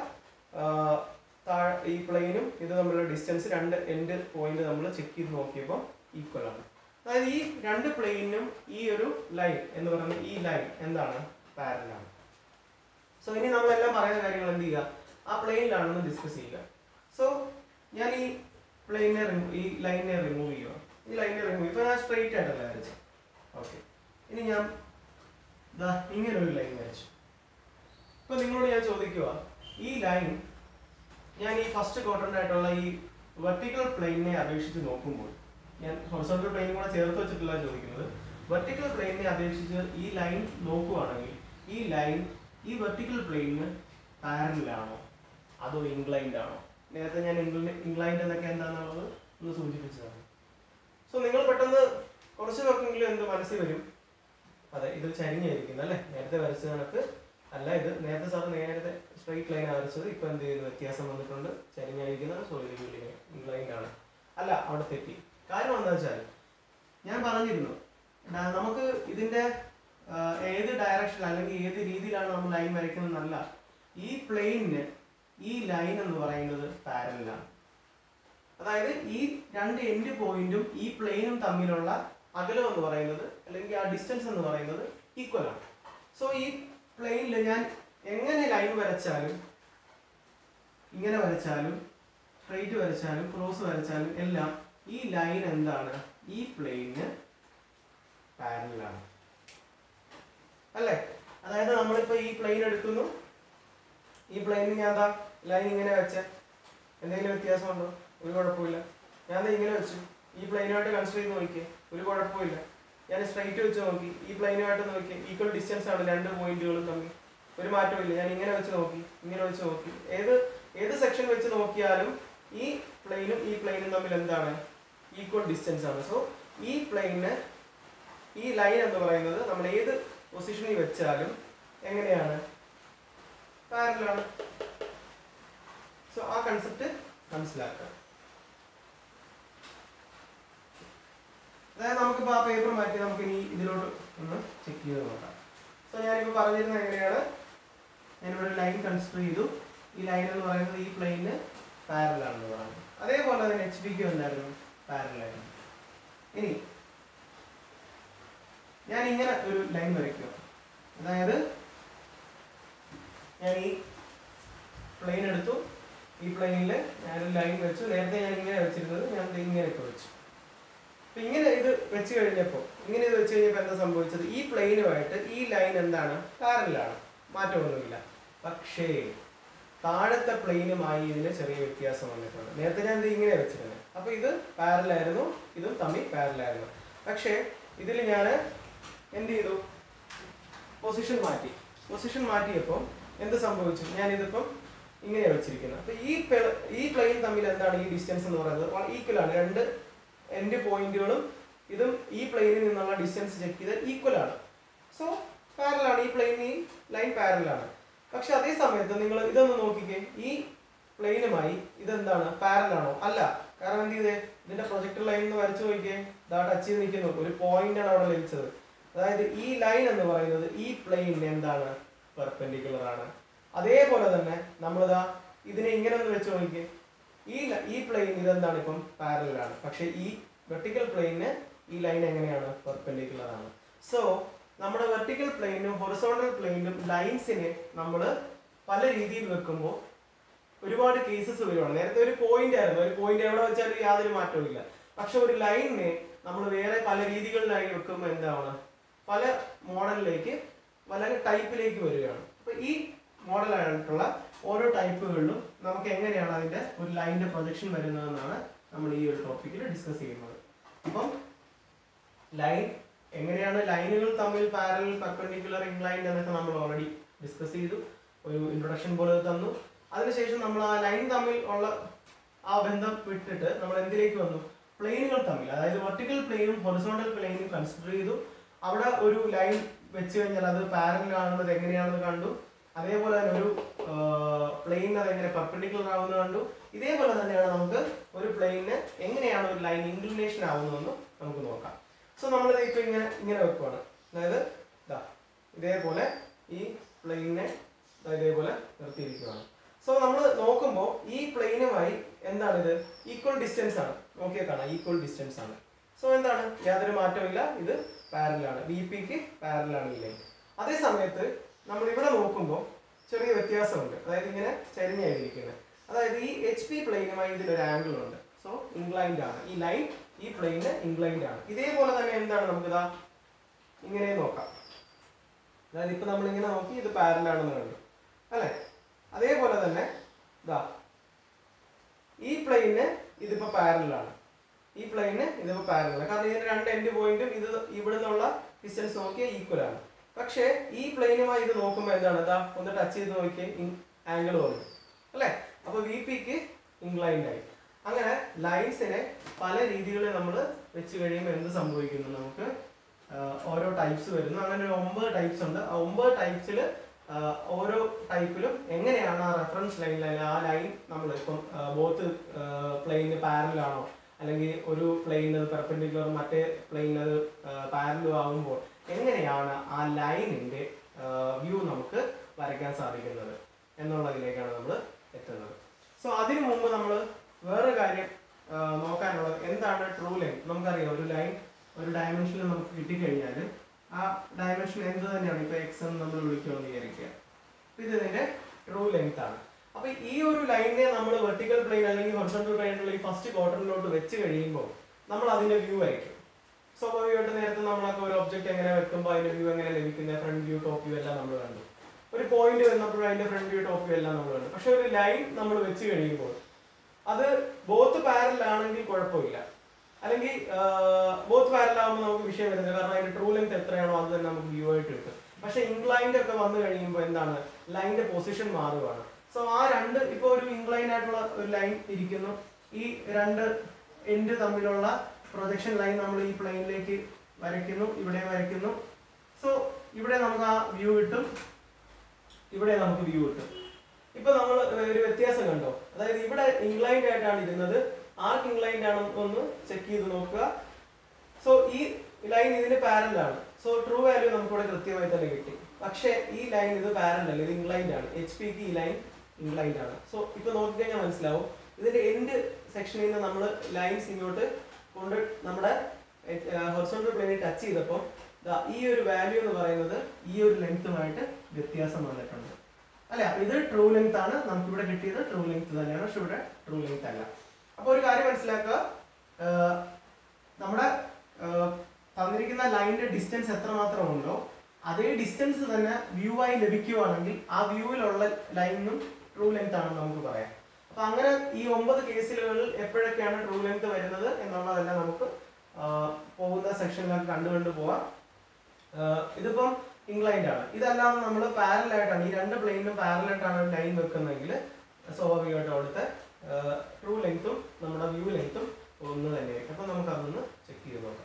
ഈ പ്ലെയിനും ഇത് തമ്മിലുള്ള ഡിസ്റ്റൻസ് രണ്ട് എൻഡ് പോയിന്റ് നമ്മൾ ചെക്ക് ചെയ്ത് നോക്കിയപ്പോൾ ഈക്വൽ ആണ്. അതായത് ഈ രണ്ട് പ്ലെയിനും ഈ ഒരു ലൈൻ എന്ന് പറയുന്ന ഈ ലൈൻ എന്താണ്, പാരലൽ ആണ്. സോ ഇനി നമ്മളെല്ലാം പറയുന്ന കാര്യങ്ങൾ എന്ത് ചെയ്യുക, ആ പ്ലെയിനിലാണെന്ന് ഡിസ്കസ് ചെയ്യുക. സോ ഞാൻ ഈ പ്ലെയിനെ ഈ ലൈനെ റിമൂവ് ചെയ്യുക. ഈ ലൈനെ റിമൂവ് ഇപ്പൊ ഞാൻ സ്ട്രെയിറ്റ് ആയിട്ടല്ല വരച്ചു. ഓക്കെ, ഇനി ഞാൻ ഇങ്ങനെ ഒരു ലൈൻ വരച്ചു. ഇപ്പൊ നിങ്ങളോട് ഞാൻ ചോദിക്കുക, ഈ ലൈൻ ഞാൻ ഈ ഫസ്റ്റ് ക്വാഡ്രന്റ് ആയിട്ടുള്ള ഈ വെർട്ടിക്കൽ പ്ലെയിനെ അപേക്ഷിച്ച് നോക്കുമ്പോൾ, ഞാൻ ഹൊറിസോണ്ടൽ പ്ലെയിനും കൂടെ ചേർത്ത് വെച്ചിട്ടില്ല ചോദിക്കുന്നത്, വെർട്ടിക്കൽ പ്ലെയിനെ അപേക്ഷിച്ച് ഈ ലൈൻ നോക്കുവാണെങ്കിൽ ഈ ലൈൻ ഈ വെർട്ടിക്കൽ പ്ലെയിനിന് പാരലൽ ആണോ അതോ ഇൻക്ലൈൻഡ് ആണോ? നേരത്തെ ഞാൻ ഇൻക്ലൈൻഡ് എന്നൊക്കെ എന്താണെന്നുള്ളത് ഒന്ന് സൂചിപ്പിച്ചതാണ്. സോ നിങ്ങൾ പെട്ടെന്ന് കുറച്ച് പേർക്കെങ്കിലും എന്ത് മനസ്സിൽ വരും, അതെ ഇത് ചരിഞ്ഞായിരിക്കുന്നു അല്ലെ, നേരത്തെ വരച്ച കണക്ക് അല്ല. ഇത് നേരത്തെ സാർ നേരത്തെ സ്ട്രെയിറ്റ് ലൈൻ വരച്ചത്, ഇപ്പൊ എന്ത് ചെയ്യുന്നു, വ്യത്യാസം വന്നിട്ടുണ്ട്, ചരിഞ്ഞായിരിക്കുന്നത്. സോ ഇത് ഇൻക്ലൈൻഡ് ആണ്. അല്ല, അവിടെ തെറ്റി. കാരണം എന്താ വെച്ചാൽ ഞാൻ പറഞ്ഞിരുന്നു, നമുക്ക് ഇതിന്റെ ഏത് ഡയറക്ഷൻ അല്ലെങ്കിൽ ഏത് രീതിയിലാണ് നമ്മൾ ലൈൻ വരയ്ക്കുന്നതെന്നല്ല, ഈ പ്ലെയിനിന് ഈ ലൈൻ എന്ന് പറയുന്നത് പാരലലാണ്. അതായത് ഈ രണ്ട് എൻഡ് പോയിന്റും ഈ പ്ലെയിനും തമ്മിലുള്ള അകലം എന്ന് പറയുന്നത് അല്ലെങ്കിൽ ആ ഡിസ്റ്റൻസ് എന്ന് പറയുന്നത് ഈക്വൽ ആണ്. സോ ഈ പ്ലെയിനിൽ ഞാൻ എങ്ങനെ ലൈൻ വരച്ചാലും, ഇങ്ങനെ വരച്ചാലും, സ്ട്രെയിറ്റ് വരച്ചാലും, ക്രോസ് വരച്ചാലും എല്ലാം ഈ ലൈൻ എന്താണ്? ഈ പ്ലെയിനിന് പാരലലാണ് അല്ലേ? അതായത് നമ്മളിപ്പോ ഈ പ്ലെയിൻ എടുക്കുന്നു, ഈ പ്ലെയിനിൽ ഞാൻ എന്താ ലൈൻ ഇങ്ങനെ വെച്ച എന്തെങ്കിലും വ്യത്യാസമുണ്ടോ? ഒരു കുഴപ്പമില്ല. ഞാൻ ഇങ്ങനെ വെച്ചു, ഈ പ്ലെയിനുമായിട്ട് കൺസിഡർ ചെയ്ത് നോക്കിയേ, ഒരു കുഴപ്പമില്ല. ഞാൻ സ്ട്രൈറ്റ് വെച്ച് നോക്കി, ഈ പ്ലെയിനുമായിട്ട് നോക്കിയേ, ഈക്വൽ ഡിസ്റ്റൻസ് ആണ് രണ്ട് പോയിന്റുകളും തമ്മിൽ, ഒരു മാറ്റമില്ല. ഞാൻ ഇങ്ങനെ വെച്ച് നോക്കി, ഇങ്ങനെ വെച്ച് നോക്കി, ഏത് ഏത് സെക്ഷൻ വെച്ച് നോക്കിയാലും ഈ പ്ലെയിനും ഈ പ്ലെയിനും തമ്മിൽ എന്താണ്? ഈക്വൽ ഡിസ്റ്റൻസ് ആണ്. സോ ഈ പ്ലെയിന് ഈ ലൈൻ എന്ന് പറയുന്നത് നമ്മൾ ഏത് പൊസിഷനിൽ വെച്ചാലും എങ്ങനെയാണ്? പാരലലാണ്. സോ ആ കൺസെപ്റ്റ് മനസ്സിലാക്കാം. അതായത് നമുക്കിപ്പോൾ ആ പേപ്പർ മാറ്റി നമുക്ക് ഇനി ഇതിലോട്ട് ഒന്ന് ചെക്ക് ചെയ്ത് നോക്കാം. സോ ഞാനിപ്പോൾ പറഞ്ഞിരുന്നത് എങ്ങനെയാണ്? ഞാനിവിടെ ലൈൻ കൺസിഡർ ചെയ്തു. ഈ ലൈൻ എന്ന് പറയുന്നത് ഈ പ്ലെയിന് പാരലാണെന്ന് പറഞ്ഞു. അതേപോലെ തന്നെ എച്ച് ബിക്ക് എന്തായിരുന്നു? പാരലായിരുന്നു. ഇനി ഞാൻ ഇങ്ങനെ ഒരു ലൈൻ വരയ്ക്കുക. അതായത് ഞാൻ ഈ പ്ലെയിൻ എടുത്തു, ഈ പ്ലെയിനിൽ ഞാനൊരു ലൈൻ വെച്ചു. നേരത്തെ ഞാൻ ഇങ്ങനെ വെച്ചിരുന്നത് ഞാൻ ഇങ്ങനെയൊക്കെ വെച്ചു. അപ്പൊ ഇങ്ങനെ ഇത് വെച്ച് കഴിഞ്ഞപ്പോൾ ഇങ്ങനെ ഇത് വെച്ച് കഴിഞ്ഞപ്പോൾ എന്താ സംഭവിച്ചത്? ഈ പ്ലെയിനുമായിട്ട് ഈ ലൈൻ എന്താണ്? പാരലാണ്, മാറ്റമൊന്നുമില്ല. പക്ഷേ താഴത്തെ പ്ലെയിനുമായി ഇതിന് ചെറിയ വ്യത്യാസം വന്നിട്ടുണ്ട്. നേരത്തെ ഞാൻ ഇത് ഇങ്ങനെ വെച്ചിരുന്നത്, അപ്പൊ ഇത് പാരലായിരുന്നു, ഇതും തമ്മിൽ പാരലായിരുന്നു. പക്ഷേ ഇതിൽ ഞാൻ എന്ത് ചെയ്തു? പൊസിഷൻ മാറ്റി. പൊസിഷൻ മാറ്റിയപ്പോൾ എന്ത് സംഭവിച്ചു? ഞാൻ ഇതിപ്പം ഇങ്ങനെ വെച്ചിരിക്കുന്നത്. അപ്പൊ ഈ ഈ പ്ലെയിൻ തമ്മിൽ എന്താണ് ഈ ഡിസ്റ്റൻസ് എന്ന് പറയുന്നത്? ഈക്വൽ ആണ്. രണ്ട് എൻഡ് പോയിന്റുകളും ഇതും ഈ പ്ലെയിനിൽ നിന്നുള്ള ഡിസ്റ്റൻസ് ചെക്ക് ചെയ്താൽ ഈക്വൽ ആണ്. സോ പാരലാണ്, ഈ പ്ലെയിൻ ഈ ലൈൻ പാരലാണ്. പക്ഷെ അതേ സമയത്ത് നിങ്ങൾ ഇതൊന്ന് നോക്കിക്കേ, ഈ പ്ലെയിനുമായി ഇതെന്താണ്? പാരലാണോ? അല്ല. കാരണം എന്ത് ചെയ്തേ? ഇതിന്റെ പ്രൊജക്ടർ ലൈൻ എന്ന് വരച്ചു നോക്കിയേ, ഇതാ ടച്ച് ചെയ്ത് നിൽക്കുന്നു, ഒരു പോയിന്റ് ആണ് അവിടെ ലഭിച്ചത്. അതായത് ഈ ലൈൻ എന്ന് പറയുന്നത് ഈ പ്ലെയിനിന് എന്താണ്? പെർപെൻഡിക്കുലർ ആണ്. അതേപോലെ തന്നെ നമ്മളിതാ ഇതിനെ ഇങ്ങനെ ഒന്ന് വെച്ച് നോക്കിയേ, ഈ ഈ പ്ലെയിൻ ഇതെന്താണ്? ഇപ്പം പാരലാണ്. പക്ഷെ ഈ വെർട്ടിക്കൽ പ്ലെയിനിന് ഈ ലൈൻ എങ്ങനെയാണ്? പെർപെൻഡിക്കുലർ ആണ്. സോ നമ്മുടെ വെർട്ടിക്കൽ പ്ലെയിനും ഹൊറിസോണ്ടൽ പ്ലെയിനും ലൈൻസിനെ നമ്മൾ പല രീതിയിൽ വെക്കുമ്പോൾ ഒരുപാട് കേസസ് വരുവാണ്. നേരത്തെ ഒരു പോയിന്റ് ആയിരുന്നു, ഒരു പോയിന്റ് എവിടെ വെച്ചാലും യാതൊരു മാറ്റവും ഇല്ല. പക്ഷെ ഒരു ലൈനിനെ നമ്മൾ വേറെ പല രീതികളിലായി വെക്കുമ്പോൾ എന്താണ്? പല മോഡലിലേക്ക്, പല ടൈപ്പിലേക്ക് വരികയാണ്. അപ്പൊ ഈ മോഡലായിട്ടുള്ള ഓരോ ടൈപ്പുകളിലും നമുക്ക് എങ്ങനെയാണ് അതിന്റെ ഒരു ലൈനിന്റെ പ്രൊജക്ഷൻ വരുന്നതെന്നാണ് നമ്മൾ ഈ ഒരു ടോപ്പിക്കിൽ ഡിസ്കസ് ചെയ്യുന്നത്. അപ്പം ലൈൻ എങ്ങനെയാണ് ലൈനുകൾ തമ്മിൽ പാരലൽ, പെർപെൻഡിക്കുലർ, ഇൻക്ലൈൻഡ് എന്നൊക്കെ നമ്മൾ ഓൾറെഡി ഡിസ്കസ് ചെയ്തു, ഒരു ഇൻട്രൊഡക്ഷൻ പോലെ തന്നു. അതിനുശേഷം നമ്മൾ ആ ലൈൻ തമ്മിൽ ഉള്ള ആ ബന്ധം വിട്ടിട്ട് നമ്മൾ എന്തിലേക്ക് വന്നു? പ്ലെയിനുകൾ തമ്മിൽ, അതായത് വെർട്ടിക്കൽ പ്ലെയിനും ഹൊറിസോണ്ടൽ പ്ലെയിനും കൺസിഡർ ചെയ്തു. അവിടെ ഒരു ലൈൻ വെച്ച് കഴിഞ്ഞാൽ അത് പാരലൽ ആണെന്നത് എങ്ങനെയാണെന്ന് കണ്ടു. അതേപോലെ തന്നെ ഒരു പ്ലെയിൻ അത് എങ്ങനെ പെർപെൻഡിക്കുലർ ആവുന്നത് കണ്ടു. ഇതേപോലെ തന്നെയാണ് നമുക്ക് ഒരു പ്ലെയിനിന് എങ്ങനെയാണ് ഒരു ലൈൻ ഇൻക്ലിനേഷൻ ആവുന്നതെന്ന് നമുക്ക് നോക്കാം. സോ നമ്മൾ ഇപ്പൊ ഇങ്ങനെ ഇങ്ങനെ വെക്കുവാണ്. അതായത് ഇതാ ഇതേപോലെ ഈ പ്ലെയിനിനെ ഇതേപോലെ നിർത്തിയിരിക്കുകയാണ്. സോ നമ്മൾ നോക്കുമ്പോൾ ഈ പ്ലെയിനുമായി എന്താണിത്? ഈക്വൽ ഡിസ്റ്റൻസ് ആണ്. നോക്കിയാൽ കാണാം, ഈക്വൽ ഡിസ്റ്റൻസ് ആണ്. സോ എന്താണ്? യാതൊരു മാറ്റമില്ല, ഇത് പാരലാണ്, ബി പിക്ക് പാരലാണ് ഈ ലൈൻ. അതേ സമയത്ത് നമ്മൾ ഇവിടെ നോക്കുമ്പോൾ ചെറിയ വ്യത്യാസമുണ്ട്. അതായത് ഇങ്ങനെ ചരിഞ്ഞായിരിക്കുന്നത്. അതായത് ഈ എച്ച് പി പ്ലെയിനുമായി ഇതിലൊരു ആംഗിൾ ഉണ്ട്. സോ ഇൻക്ലൈൻഡ് ആണ് ഈ ലൈൻ, ഈ പ്ലെയിന് ഇൻക്ലൈൻഡ് ആണ്. ഇതേപോലെ തന്നെ എന്താണ്? നമുക്കിതാ ഇങ്ങനെ നോക്കാം. അതായത് ഇപ്പൊ നമ്മൾ ഇങ്ങനെ നോക്കി, ഇത് പാരലാണെന്ന് കണ്ടു അല്ലെ? അതേപോലെ തന്നെ ഇതാ ഈ പ്ലെയിന് ഇതിപ്പോ പാരലാണ്, ഈ പ്ലെയിന് ഇതിപ്പോ പാരലാണ്. കാരണം ഇതിന് രണ്ട് എൻഡ് പോയിന്റും ഇത് ഇവിടെ നിന്നുള്ള ഡിസ്റ്റൻസ് നോക്കിയാൽ ഈക്വൽ ആണ്. പക്ഷേ ഈ പ്ലെയിനുമായി ഇത് നോക്കുമ്പോൾ എന്താണ്? ഇതാ ഒന്ന് ടച്ച് ചെയ്ത് നോക്കിയാൽ ആംഗിൾ വന്നു അല്ലെ? അപ്പൊ വി പിക്ക് ഇൻക്ലൈൻഡ് ആയി. അങ്ങനെ ലൈൻസിനെ പല രീതികളിൽ നമ്മൾ വെച്ച് കഴിയുമ്പോൾ എന്ത് സംഭവിക്കുന്നു? നമുക്ക് ഓരോ ടൈപ്സ് വരുന്നു. അങ്ങനെ ഒരു ഒമ്പത് ടൈപ്സ് ഉണ്ട്. ആ ഒമ്പത് ടൈപ്സിൽ ഓരോ ടൈപ്പിലും എങ്ങനെയാണ് ആ റെഫറൻസ് ലൈനിൽ ആ ലൈൻ നമ്മൾ ഇപ്പം ബോത്ത് പ്ലെയിന് പാരലാണോ അല്ലെങ്കിൽ ഒരു പ്ലെയിന് പെർപെൻഡിക്കുലർ മറ്റേ പ്ലെയിന് അത് പാരലും ആകുമ്പോൾ എങ്ങനെയാണ് ആ ലൈനിന്റെ വ്യൂ നമുക്ക് വരയ്ക്കാൻ സാധിക്കുന്നത് എന്നുള്ളതിലേക്കാണ് നമ്മൾ എത്തുന്നത്. സോ അതിനു മുമ്പ് നമ്മൾ വേറൊരു കാര്യം നോക്കാനുള്ളത് എന്താണ് ട്രൂ ലെങ്ത്. നമുക്കറിയാം ഒരു ലൈൻ ഒരു ഡയമെൻഷനിൽ നമുക്ക് കിട്ടിക്കഴിഞ്ഞാൽ ആ ഡയമെൻഷൻ എന്ത് തന്നെയാണ്, ഇപ്പൊ എക്സ് എന്ന് നമ്മൾ വിളിക്കുമെന്ന് വിചാരിക്കുക. ഇത് ഇതിന്റെ ട്രൂ ലെങ്ത് ആണ്. അപ്പൊ ഈ ഒരു ലൈനിനെ നമ്മൾ വെർട്ടിക്കൽ പ്ലെയിൻ അല്ലെങ്കിൽ ഹൊറിസോണ്ടൽ പ്ലെയിനുള്ള ഈ ഫസ്റ്റ് ക്വാഡ്രന്റിലോട്ട് വെച്ച് കഴിയുമ്പോൾ നമ്മൾ അതിന്റെ വ്യൂ വരയ്ക്കും. സ്വാഭാവികമായിട്ട് നേരത്തെ നമ്മളൊക്കെ ഒരു ഒബ്ജക്ട് എങ്ങനെ വെക്കുമ്പോൾ അതിന്റെ വ്യൂ എങ്ങനെ ലഭിക്കുന്നത്, ഫ്രണ്ട് വ്യൂ ടോപ്പ് വ്യൂ എല്ലാം നമ്മൾ കണ്ടു. ഒരു പോയിന്റ് വന്നപ്പോഴും അതിന്റെ ഫ്രണ്ട് വ്യൂ ടോപ്പ് വ്യൂ എല്ലാം നമ്മൾ കണ്ടു. പക്ഷെ ഒരു ലൈൻ നമ്മൾ വെച്ച് കഴിയുമ്പോൾ അത് ബോത്ത് പാരലൽ ആണെങ്കിൽ കുഴപ്പമില്ല, അല്ലെങ്കിൽ ബോത്ത് പാരലൽ ആകുമ്പോൾ നമുക്ക് വിഷയം വരുന്നത്, കാരണം അതിന്റെ ട്രൂ ലെങ്ത് എത്രയാണോ അത് തന്നെ നമുക്ക് വ്യൂ ആയിട്ട് കിട്ടും. പക്ഷെ ഇൻക്ലൈൻഡ് ഒക്കെ വന്നു കഴിയുമ്പോൾ എന്താണ്, ലൈനിന്റെ പൊസിഷൻ മാറുകയാണ്. സോ ആ രണ്ട്, ഇപ്പൊ ഒരു ഇൻക്ലൈൻഡ് ആയിട്ടുള്ള ഒരു ലൈൻ ഇരിക്കുന്നു, ഈ രണ്ട് എൻഡ് തമ്മിലുള്ള പ്രൊജക്ഷൻ ലൈൻ നമ്മൾ ഈ പ്ലെയിനിലേക്ക് വരയ്ക്കുന്നു, ഇവിടെ വരയ്ക്കുന്നു. സോ ഇവിടെ നമുക്ക് ആ വ്യൂ കിട്ടും, ഇവിടെ നമുക്ക് വ്യൂ കിട്ടും. ഇപ്പൊ നമ്മൾ ഒരു വ്യത്യാസം കണ്ടോ, അതായത് ഇവിടെ ഇൻക്ലൈൻഡ് ആയിട്ടാണ് ഇരുന്നത്, ആർക്ക് ഇൻക്ലൈൻഡ് ആണെന്ന് ഒന്ന് ചെക്ക് ചെയ്ത് നോക്കുക. സോ ഈ ലൈൻ ഇതിന് പാരലൽ ആണ്. സോ ട്രൂ വാല്യൂ നമുക്ക് ഇവിടെ കൃത്യമായി തന്നെ കിട്ടി. പക്ഷേ ഈ ലൈൻ ഇത് പാരലൽ അല്ല, ഇത് ഇൻക്ലൈൻഡ് ആണ്. എച്ച് പിക്ക് ഈ ലൈൻ ഇൻക്ലൈൻഡ് ആണ്. സോ ഇപ്പൊ നോക്കിക്കഴിഞ്ഞാൽ മനസ്സിലാവും, ഇതിന്റെ എൻഡ് സെക്ഷനിൽ നിന്ന് നമ്മൾ ലൈൻസ് ഇങ്ങോട്ട് കൊണ്ട് നമ്മുടെ ഹൊറിസോണ്ടൽ പ്ലെയിനിൽ ടച്ച് ചെയ്തപ്പോൾ ഈ ഒരു വാല്യൂ എന്ന് പറയുന്നത് ഈ ഒരു ലെങ്ത്തുമായിട്ട് വ്യത്യാസം വന്നിട്ടുണ്ട് അല്ലെ. അപ്പൊ ഇത് ട്രൂ ലെങ്ത് ആണ്, നമുക്ക് ഇവിടെ കിട്ടിയത് ട്രൂ ലെങ്ത് തന്നെയാണ്, പക്ഷെ ഇവിടെ ട്രൂ ലെങ്ത് അല്ല. അപ്പൊ ഒരു കാര്യം മനസ്സിലാക്കുക, നമ്മുടെ തന്നിരിക്കുന്ന ലൈനിന്റെ ഡിസ്റ്റൻസ് എത്രമാത്രം ഉണ്ടോ അതേ ഡിസ്റ്റൻസ് തന്നെ വ്യൂ ആയി ലഭിക്കുകയാണെങ്കിൽ ആ വ്യൂവിലുള്ള ലൈനും ട്രൂ ലെങ്ത് ആണെന്ന് നമുക്ക് പറയാം. അപ്പൊ അങ്ങനെ ഈ ഒമ്പത് കേസുകളിൽ എപ്പോഴൊക്കെയാണ് ട്രൂ ലെങ്ത് വരുന്നത് എന്നുള്ളതെല്ലാം നമുക്ക് പോകുന്ന സെക്ഷനിലൊക്കെ കണ്ടുകൊണ്ട് പോവാം. ഇതിപ്പം ഇൻക്ലൈൻഡ് ആണ്. ഇതല്ലാതെ നമ്മൾ പാരലൽ ആയിട്ടാണ്, ഈ രണ്ട് പ്ലെയിനും പാരലൽ ആയിട്ടാണ് ലൈൻ വെക്കുന്നതെങ്കിൽ സ്വാഭാവികമായിട്ടും അവിടുത്തെ ട്രൂ ലെങ്ത്തും നമ്മുടെ വ്യൂ ലെങ്ത്തും ഒന്ന് തന്നെയായിരിക്കും. അപ്പൊ നമുക്ക് അതൊന്ന് ചെക്ക് ചെയ്ത് നോക്കാം.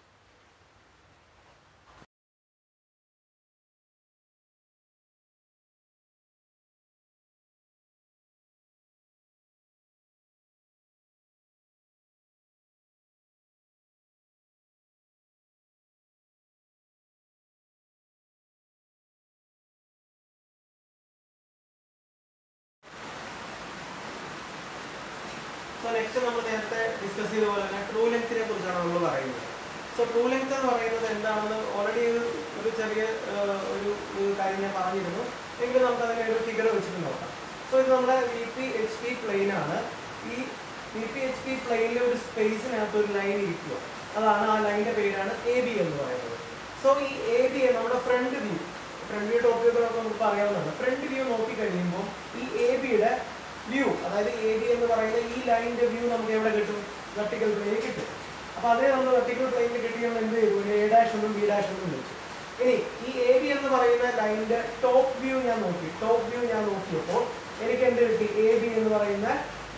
സോ നെക്സ്റ്റ് നമ്മൾ നേരത്തെ ഡിസ്കസ് ചെയ്ത പോലെ തന്നെ ട്രൂ ലെങ്ത്തിനെ കുറിച്ചാണ് നമ്മൾ പറയുന്നത്. സോ ട്രൂ ലെങ്ത് എന്ന് പറയുന്നത് എന്താണെന്ന് ഓൾറെഡി ഒരു ചെറിയ ഒരു കാര്യം ഞാൻ പറഞ്ഞിരുന്നു, എങ്കിൽ നമുക്ക് അതിനെ ഒരു ഫിഗർ വെച്ചിട്ട് നോക്കാം. സോ ഇത് നമ്മുടെ V P H P plane ആണ്. ഈ വി പി എച്ച് പി പ്ലെയിനിലെ ഒരു സ്പേസിനകത്ത് ഒരു ലൈൻ ഇരിക്കുക, അതാണ് ആ ലൈനിന്റെ പേരാണ് എ ബി എന്ന് പറയുന്നത്. സോ ഈ എ ബി നമ്മുടെ front view, front view top view ഒക്കെ നമുക്ക് അറിയാവുന്നതാണ്. ഫ്രണ്ട് വ്യൂ നോക്കി കഴിയുമ്പോൾ ഈ എ ബിയുടെ വ്യൂ, അതായത് എ ബി എന്ന് പറയുന്ന ഈ ലൈനിന്റെ വ്യൂ നമുക്ക് എവിടെ കിട്ടും, വെർട്ടിക്കൽ പ്ലെയിനിൽ കിട്ടും. അപ്പൊ അതേ നമ്മൾ വെർട്ടിക്കൽ പ്ലെയിനിൽ കിട്ടിയപ്പോൾ എന്ത് ചെയ്തു, ഒരു എ ഡാഷ് എന്നും ബി ഡാഷ് എന്നും വെച്ചു. ഇനി ഈ എ ബി എന്ന് പറയുന്ന ലൈനിന്റെ ടോപ്പ് വ്യൂ ഞാൻ നോക്കി, ടോപ്പ് വ്യൂ ഞാൻ നോക്കിയപ്പോൾ എനിക്ക് എന്ത് കിട്ടി, എ ബി എന്ന് പറയുന്ന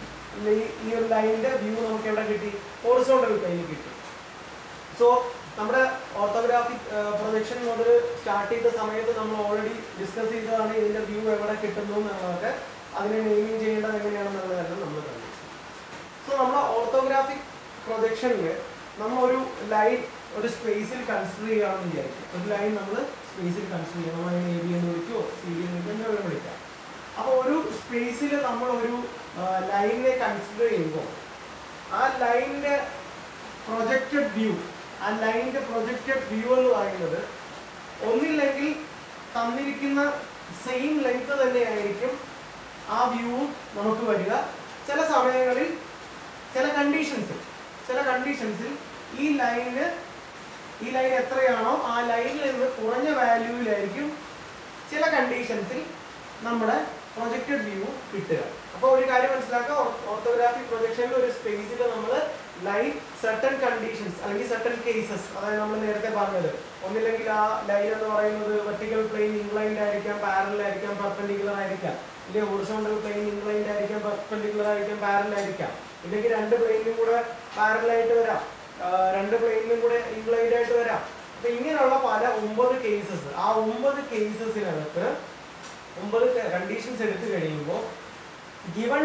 ഈ ഒരു ലൈനിന്റെ വ്യൂ നമുക്ക് എവിടെ കിട്ടി, ഹൊറിസോണ്ടൽ പ്ലെയിനിൽ കിട്ടി. സോ നമ്മുടെ ഓർത്തോഗ്രാഫിക് പ്രൊജക്ഷൻ മുതൽ സ്റ്റാർട്ട് ചെയ്ത സമയത്ത് നമ്മൾ ഓൾറെഡി ഡിസ്കസ് ചെയ്തതാണ് ഇതിന്റെ വ്യൂ എവിടെ കിട്ടുന്നു എന്നുള്ളതൊക്കെ, അതിനെ നെയിമിങ് ചെയ്യേണ്ടത് എങ്ങനെയാണെന്നുള്ളതെല്ലാം നമ്മൾ കണ്ടു. സോ നമ്മുടെ ഓർത്തോഗ്രാഫിക് പ്രൊജക്ഷനിൽ നമ്മൾ ഒരു ലൈൻ ഒരു സ്പേസിൽ കൺസിഡർ ചെയ്യുകയാണെന്ന് വിചാരിക്കും. ഒരു ലൈൻ നമ്മൾ സ്പേസിൽ കൺസിഡർ ചെയ്യണം, നമ്മൾ അതിനെ എ ബി എന്ന് വിളിക്കുമോ സി ഡി എന്ന് വിളിക്കുമോ എന്ന് വിളിക്കാം. അപ്പോൾ ഒരു സ്പേസിൽ നമ്മൾ ഒരു ലൈനിനെ കൺസിഡർ ചെയ്യുമ്പോൾ ആ ലൈനിന്റെ പ്രൊജക്റ്റഡ് വ്യൂ, ആ ലൈനിന്റെ പ്രൊജക്റ്റഡ് വ്യൂ എന്ന് പറയുന്നത് ഒന്നില്ലെങ്കിൽ തന്നിരിക്കുന്ന സെയിം ലെങ്ത് തന്നെയായിരിക്കും ആ വ്യൂ നമുക്ക് വരിക. ചില സമയങ്ങളിൽ ചില കണ്ടീഷൻസിൽ ചില കണ്ടീഷൻസിൽ ഈ ലൈന് ഈ ലൈൻ എത്രയാണോ ആ ലൈനിൽ നിന്ന് കുറഞ്ഞ വാല്യൂവിലായിരിക്കും ചില കണ്ടീഷൻസിൽ നമ്മുടെ പ്രൊജക്റ്റഡ് വ്യൂ കിട്ടുക. അപ്പോൾ ഒരു കാര്യം മനസ്സിലാക്കുക, ഓർത്തോഗ്രാഫിക് പ്രൊജക്ഷനിൽ ഒരു സ്പേസിൽ നമ്മൾ ലൈൻ സർട്ടൺ കണ്ടീഷൻസ് അല്ലെങ്കിൽ സർട്ടൺ കേസസ്, അതായത് നമ്മൾ നേരത്തെ പറഞ്ഞത്, ഒന്നില്ലെങ്കിൽ ആ ലൈൻ എന്ന് പറയുന്നത് വെർട്ടിക്കൽ പ്ലെയിൻ ഇൻക്ലൈൻഡ് ആയിരിക്കാം, പാരലൽ ആയിരിക്കാം, പെർപെൻഡിക്കുലർ ആയിരിക്കാം, ഇല്ലെങ്കിൽ ഹൊറിസോണ്ടൽ പ്ലെയിൻ ഇൻക്ലൈൻഡ് ആയിരിക്കാം, പെർപെൻഡിക്കുലർ ആയിരിക്കാം, പാരലൽ ആയിരിക്കാം, ഇല്ലെങ്കിൽ രണ്ട് പ്ലെയിനിലും കൂടെ പാരലൽ ആയിട്ട് വരാം, രണ്ട് പ്ലെയിനിലും കൂടെ ഇൻക്ലൈൻഡ് ആയിട്ട് വരാം. അപ്പൊ ഇങ്ങനെയുള്ള പല ഒമ്പത് കേസസ്, ആ ഒമ്പത് കേസസിനകത്ത് ഒമ്പത് കണ്ടീഷൻസ് എടുത്തു കഴിയുമ്പോൾ ഗിവൺ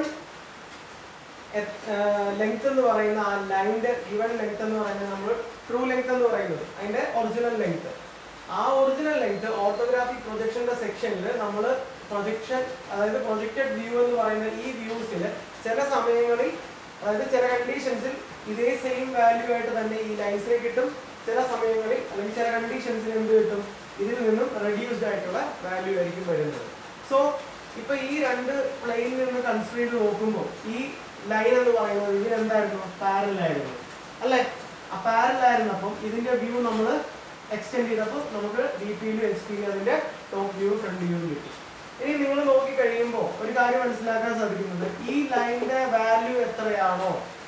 ലെങ്ത് എന്ന് പറയുന്ന ആ ലൈനിന്റെ ഗിവൺ ലെങ്ത് എന്ന് പറയുന്നത് നമ്മൾ ട്രൂ ലെങ്ത് എന്ന് പറയുന്നത് അതിന്റെ ഒറിജിനൽ ലെങ്ത്, ആ ഒറിജിനൽ ലെങ്ത് ഓർത്തോഗ്രാഫിക് പ്രൊജക്ഷന്റെ സെക്ഷനിൽ നമ്മൾ പ്രൊജക്ഷൻ അതായത് പ്രൊജക്റ്റഡ് വ്യൂ എന്ന് പറയുന്ന ഈ വ്യൂസിൽ ചില സമയങ്ങളിൽ അതായത് ചില കണ്ടീഷൻസിൽ ഇതേ സെയിം വാല്യൂ ആയിട്ട് തന്നെ ഈ ലൈൻസിനെ കിട്ടും, ചില സമയങ്ങളിൽ അല്ലെങ്കിൽ ചില കണ്ടീഷൻസിൽ എന്ത് കിട്ടും, ഇതിൽ നിന്നും റെഡ്യൂസ്ഡ് ആയിട്ടുള്ള വാല്യൂ ആയിരിക്കും വരുന്നത്. സോ ഇപ്പൊ ഈ രണ്ട് പ്ലെയിനിൽ നിന്ന് കൺസിഡർ ചെയ്ത് നോക്കുമ്പോൾ ഈ ലൈൻ എന്ന് പറയുന്നത് ഇതിനെന്തായിരുന്നു, പാരലൽ ആയിരുന്നു അല്ലെ. ആ പാരലൽ ആയിരുന്നപ്പം ഇതിന്റെ വ്യൂ നമ്മൾ എക്സ്റ്റെൻഡ് ചെയ്തപ്പോൾ നമുക്ക് ഡി പിയിലും എച്ച് പിയിലും അതിന്റെ ടോപ്പ് വ്യൂ ഫ്രണ്ട് വ്യൂ കിട്ടി. ഇനി നിങ്ങൾ നോക്കി കഴിയുമ്പോൾ ഒരു കാര്യം മനസ്സിലാക്കാൻ സാധിക്കുന്നത് ഈ ലൈനിന്റെ വാല്യൂ എത്രയാണോ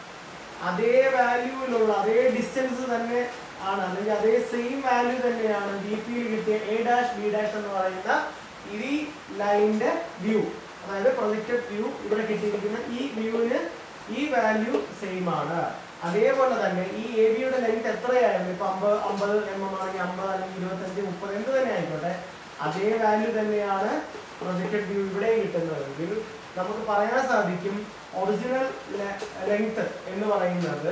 അതേ വാല്യൂവിലുള്ള അതേ ഡിസ്റ്റൻസ് തന്നെ ആണ് അല്ലെങ്കിൽ അതേ സെയിം വാല്യൂ തന്നെയാണ് ഡി പിയിൽ കിട്ടിയ എ ഡാഷ് ബി ഡാഷ് എന്ന് പറയുന്ന ഈ ലൈനിന്റെ വ്യൂ, അതായത് പ്രൊജക്റ്റഡ് വ്യൂ ഇവിടെ കിട്ടിയിരിക്കുന്ന ഈ വ്യൂവിന് ഈ വാല്യൂ സെയിം ആണ്. അതേപോലെ തന്നെ ഈ എ ബിയുടെ ലെങ്ത് എത്രയായിരുന്നു, ഇപ്പൊ അമ്പത് അമ്പത് എം എം ആണെങ്കിൽ അമ്പത് അല്ലെങ്കിൽ ഇരുപത്തഞ്ച് മുപ്പത് എന്ത് തന്നെ ആയിക്കോട്ടെ അതേ വാല്യൂ തന്നെയാണ് പ്രൊജക്റ്റഡ് വ്യൂ ഇവിടെ കിട്ടുന്നതെങ്കിൽ നമുക്ക് പറയാൻ സാധിക്കും ഒറിജിനൽ ലെങ്ത് എന്ന് പറയുന്നത്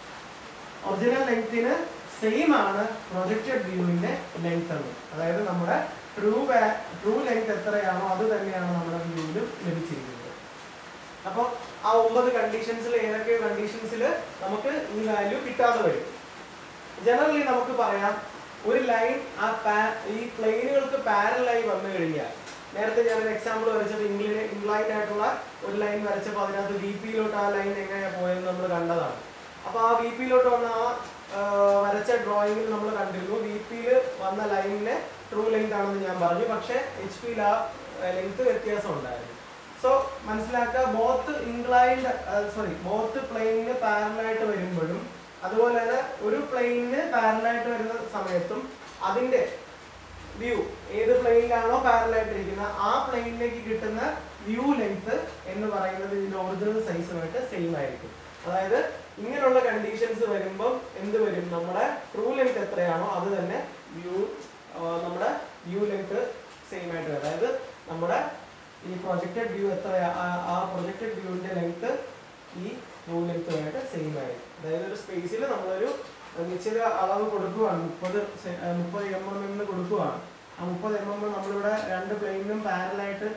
ഒറിജിനൽ ലെങ്ത്തിന് സെയിം ആണ് പ്രൊജക്റ്റഡ് വ്യൂവിന്റെ ലെങ്ത് എന്ന്. അതായത് നമ്മുടെ ട്രൂ ട്രൂ ലെങ്ത് എത്രയാണോ അത് തന്നെയാണ് നമ്മുടെ വ്യൂവിലും ലഭിച്ചിരിക്കുന്നത്. അപ്പോൾ ആ ഒമ്പത് കണ്ടീഷൻസിൽ ഏതൊക്കെ കണ്ടീഷൻസിൽ നമുക്ക് ഈ വാല്യൂ കിട്ടാതെ വരും. ജനറലി നമുക്ക് പറയാം ഒരു ലൈൻ ആ ഈ പ്ലെയിനുകൾക്ക് പാരലായി വന്നു കഴിഞ്ഞാൽ, നേരത്തെ ഞാനൊരു എക്സാമ്പിൾ വരച്ചത് ഇംഗ്ലീഷ് ഇംഗ്ലൈൻഡ് ആയിട്ടുള്ള ഒരു ലൈൻ വരച്ചപ്പോൾ അതിനകത്ത് വി പിയിലോട്ട് ആ ലൈൻ എങ്ങനെയാണ് പോയതെന്ന് നമ്മൾ കണ്ടതാണ്. അപ്പോൾ ആ വി പിയിലോട്ട് വന്ന ആ വരച്ച ഡ്രോയിങ്ങിൽ നമ്മൾ കണ്ടിരുന്നു വി പിയിൽ വന്ന ലൈനിന്റെ ട്രൂ ലെങ്ത് ആണെന്ന് ഞാൻ പറഞ്ഞു, പക്ഷേ എച്ച് പിയിൽ ആ ലെങ്ത് വ്യത്യാസം ഉണ്ടായിരുന്നു. സോ മനസ്സിലാക്കുക, ബോത്ത് ഇൻക്ലൈൻഡ് സോറി ബോത്ത് പ്ലെയിനിന് പാരലായിട്ട് വരുമ്പോഴും അതുപോലെ തന്നെ ഒരു പ്ലെയിനിന് പാരലായിട്ട് വരുന്ന സമയത്തും അതിന്റെ വ്യൂ ഏത് പ്ലെയിനിലാണോ പാരലായിട്ടിരിക്കുന്നത് ആ പ്ലെയിനിലേക്ക് കിട്ടുന്ന വ്യൂ ലെങ്ത് എന്ന് പറയുന്നത് ഇതിന്റെ ഒറിജിനൽ സൈസുമായിട്ട് സെയിം ആയിരിക്കും. അതായത് ഇങ്ങനെയുള്ള കണ്ടീഷൻസ് വരുമ്പം എന്ത് വരും, നമ്മുടെ ട്രൂ ലെങ്ത് എത്രയാണോ അത് തന്നെ വ്യൂ നമ്മുടെ വ്യൂ ലെങ്ത് സെയിം ആയിട്ട് വരും. അതായത് നമ്മുടെ ഈ പ്രൊജക്റ്റഡ് വ്യൂ എത്ര ആ പ്രൊജക്റ്റഡ് വ്യൂവിന്റെ ലെങ്ത് ഈ ട്രൂ ലെങ്ത്തുമായിട്ട് സെയിം ആയിരിക്കും. അതായത് ഒരു സ്പേസിൽ നമ്മളൊരു നിശ്ചിത അളവ് കൊടുക്കുകയാണ്, മുപ്പത് മുപ്പത് എം എം എന്ന് കൊടുക്കുകയാണ്. ആ മുപ്പത് എം എം നമ്മളിവിടെ രണ്ട് പ്ലെയിനും പാരലായിട്ട്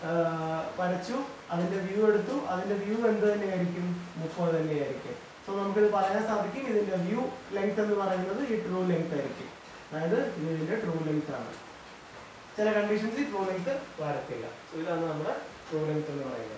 വരച്ചു, അതിന്റെ വ്യൂ എടുത്തു, അതിന്റെ വ്യൂ എന്ത് തന്നെയായിരിക്കും, മുപ്പത് തന്നെയായിരിക്കും. സോ നമുക്കിത് പറയാൻ സാധിക്കും ഇതിന്റെ വ്യൂ ലെങ്ത് എന്ന് പറയുന്നത് ഈ ട്രൂ ലെങ്ത് ആയിരിക്കും. അതായത് ഇതിന്റെ ട്രൂ ലെങ്ത് ആണ്. ചില കണ്ടീഷൻസ് ട്രൂ ലെങ്ത് വരത്തില്ല. സോ ഇതാണ് നമ്മുടെ ട്രൂ ലെങ്ത് എന്ന് പറയുന്നത്.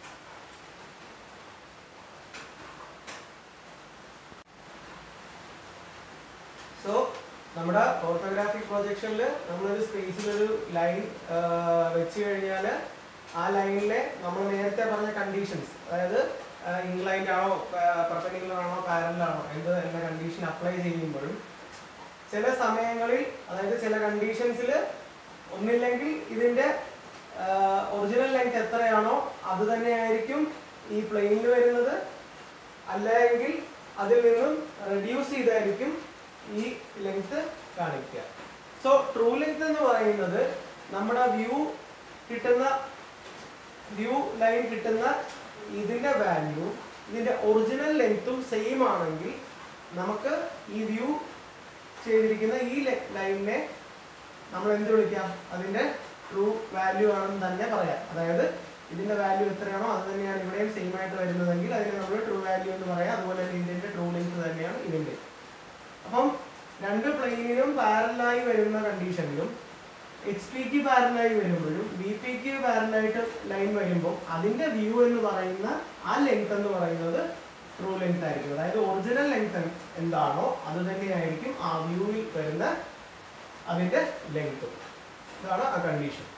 സോ നമ്മുടെ ഓർത്തോഗ്രാഫിക് പ്രൊജക്ഷനിൽ നമ്മളൊരു സ്പേസിലൊരു ലൈൻ വെച്ച് കഴിഞ്ഞാൽ ആ ലൈനിലെ നമ്മൾ നേരത്തെ പറഞ്ഞ കണ്ടീഷൻസ്, അതായത് ഇൻക്ലൈൻഡ് ആണോ പെർപെൻഡിക്കുലർ ആണോ പാരലൽ ആണോ എന്ത് എന്ന കണ്ടീഷൻ അപ്ലൈ ചെയ്യുമ്പോഴും ചില സമയങ്ങളിൽ അതായത് ചില കണ്ടീഷൻസിൽ ഒന്നില്ലെങ്കിൽ ഇതിന്റെ ഒറിജിനൽ ലെങ്ത് എത്രയാണോ അത് തന്നെയായിരിക്കും ഈ പ്ലെയിനിൽ വരുന്നത്, അല്ലെങ്കിൽ അതിൽ നിന്നും റെഡ്യൂസ് ചെയ്തായിരിക്കും ഈ ലെങ്ത് കാണിക്കുക. സോ ട്രൂ ലെങ്ത് എന്ന് പറയുന്നത് നമ്മുടെ വ്യൂ കിട്ടുന്ന വ്യൂ ലൈൻ കിട്ടുന്ന ഇതിന്റെ വാല്യൂ ഇതിന്റെ ഒറിജിനൽ ലെങ്ത്തും സെയിം ആണെങ്കിൽ നമുക്ക് ഈ വ്യൂ ചെയ്തിരിക്കുന്ന ഈ ലൈനിനെ നമ്മൾ എന്ത് വിളിക്കാം, അതിന്റെ ട്രൂ വാല്യൂ ആണെന്ന് തന്നെ പറയാം. അതായത് ഇതിന്റെ വാല്യൂ എത്രയാണോ അത് തന്നെയാണ് ഇവിടെയും സെയിം ആയിട്ട് വരുന്നതെങ്കിൽ അതിനെ നമ്മൾ ട്രൂ വാല്യൂ എന്ന് പറയാം. അതുപോലെ തന്നെ ഇതിന്റെ ട്രൂ ലെങ്ത് തന്നെയാണ് ഇതിന്റെ. അപ്പം രണ്ട് പ്ലെയിനിനും പാരലായി വരുന്ന കണ്ടീഷനിലും എച്ച് പിക്ക് പാരലായി വരുമ്പോഴും ബി പിക്ക് പാരലായിട്ട് ലൈൻ വരുമ്പോൾ അതിന്റെ വ്യൂ എന്ന് പറയുന്ന ആ ലെങ്ത് എന്ന് പറയുന്നത് ട്രൂ ലെങ്ത് ആയിരിക്കും. അതായത് ഒറിജിനൽ ലെങ്ത് എന്താണോ അത് തന്നെയായിരിക്കും ആ വ്യൂവിൽ വരുന്ന അതിന്റെ ലെങ്ത്. ഇതാണ് ആ കണ്ടീഷൻ.